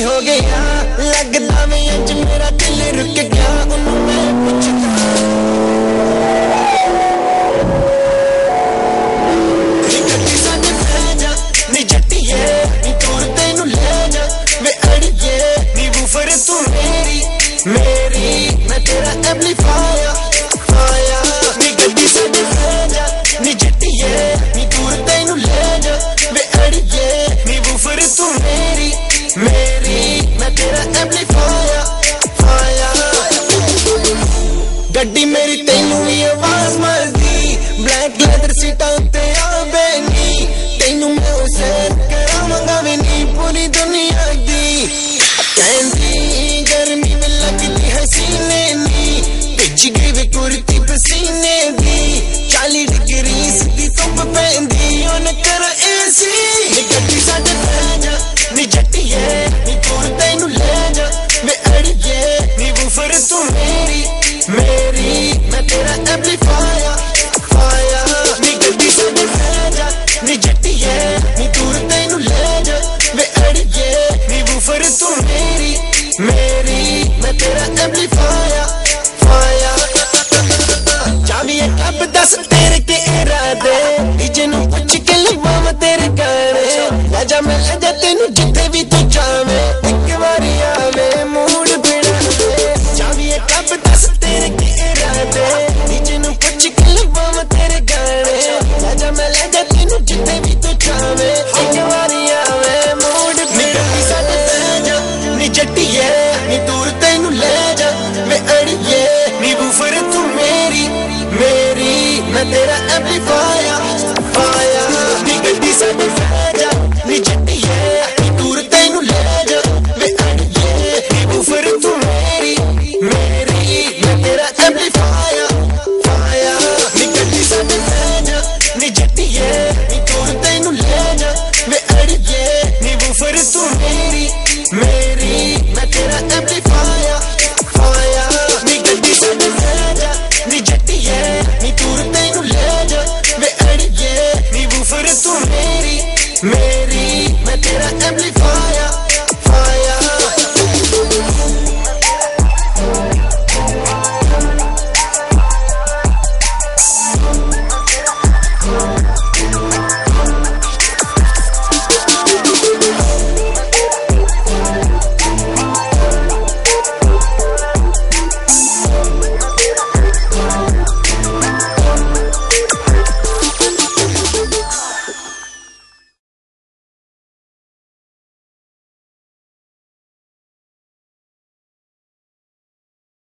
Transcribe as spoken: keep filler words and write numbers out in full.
हो गया लगदा मैं अज मेरा दिल रुक गया उन्हों मैं पुछदा नी गड्डी साडे पै जा नी जट्टिए नी तूर तैनू ले जा वे अड़िए नी वूफर तू मेरी मेरी मैं तेरा एम्पलीफायर फायर नी गड्डी साडे पै जा नी जट्टिए नी तूर तैनू ले जा वे अड़िए नी वूफर तू मेरी मेरी मैं तेरा एम्पलीफायर फायर गड्डी मेरी तैनू ही आवाज मारदी ब्लैक लेदर सीटा उत्ते आवे नी तैनू मैं हुसैन करावांगा वे नी पूरी दुनिया दी कहंदी गर्मी में लगदी हसीने नी भिज गई वे कुर्ती पसीने दी चाली डिग्री सीधी धुप पैंदी उन कर एसी नी गड्डी साडे पै जा नी जट्टिए नी तूर तैनू ले जा वे अड़िए नी वूफर तू मेरी मेरी मैं तेरा एम्पलीफायर फायर नी गड्डी साडे पै जा नी जट्टिए नी तूर तैनू ले जा वे अड़िए नी वूफर तू मेरी मेरी मैं तेरा एम्पलीफायर फायर चाबी है कब दस तेरे के इरादे डीजे नू पुछ के लवा मैं तेरे गाने ले जा मैं ले जा तेनू जिथे भी तू जावे एक बारी आवे मूड बिड़ा दे चाबी है कब दस तेरे के इरादे डीजे नू पुछ के लवा मैं तेरे गाने ले जा मैं ले जा तेनू जिथे भी तू जावे एक बारी आवे मूड बिड़ा साडे पै जा नी जट्टिए नी दूर तैनू ले जा वे अड़िए नी वूफर तू मेरी मेरी मैं तेरा एम्पलीफायर फायर नी गड्डी साडे पै जा नी जट्टिए नी दूर तैनू ले जा वे अड़िए नी वूफर तू मेरी मेरी मैं तेरा एम्पलीफायर फायर नी गड्डी साडे पै जा नी जट्टिए नी दूर तैनू ले जा वे अड़िए नी वूफर तू मेरी मेरी मैं तेरा एम्पलीफायर फायर नी गड्डी साडे पै जा नी जट्टिए नी दूर तैनू ले जा वे अड़िए नी वूफर तू मेरी मेरी